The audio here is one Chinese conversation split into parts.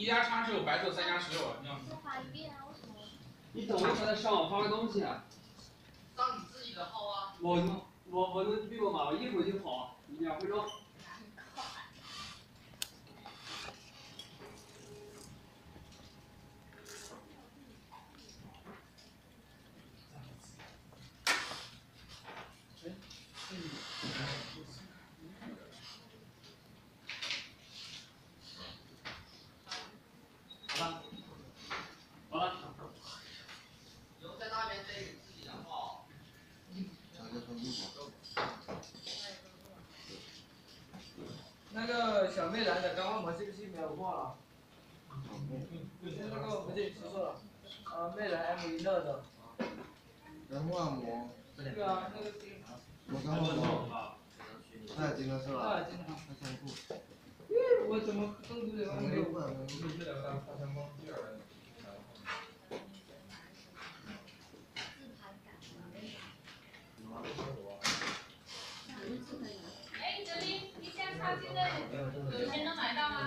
一加长只有白色3+16，你要。 说话一遍啊，为什么？ 你等一下再上网发个东西啊。 上你自己的号啊。 我能绿过吗？我一会儿就跑，2分钟。好了，好了。 以后在那边得有自己的号。 那个小妹来的，刚刚我们是不是没有换了？那个不对，说错了，魅蓝 M1的。 人工按摩。 对啊，那个。 我刚刚说。太金了是吧？ 太金了。 太残酷。 我怎么更多的没有换，没有。 这两个大前锋第二来的。 哎，哲林，你现在现在有钱能买到吗？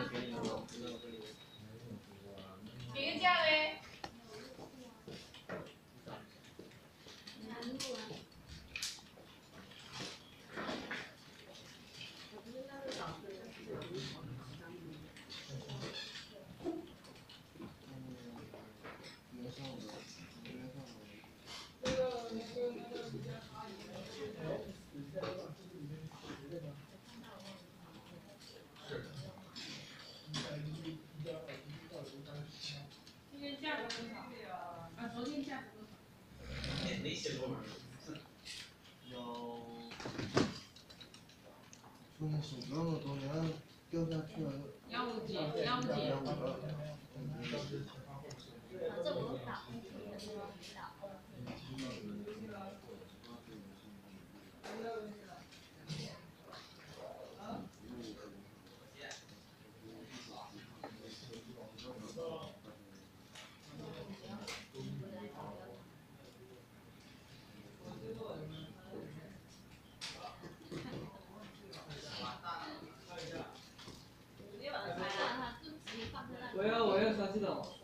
别个价嘞。今天价格多少？啊，昨天价格多少？ 没写多少。 有。说明手这么多，你要掉下去了。 150几，150几。这我都打不出来， 我要3系统。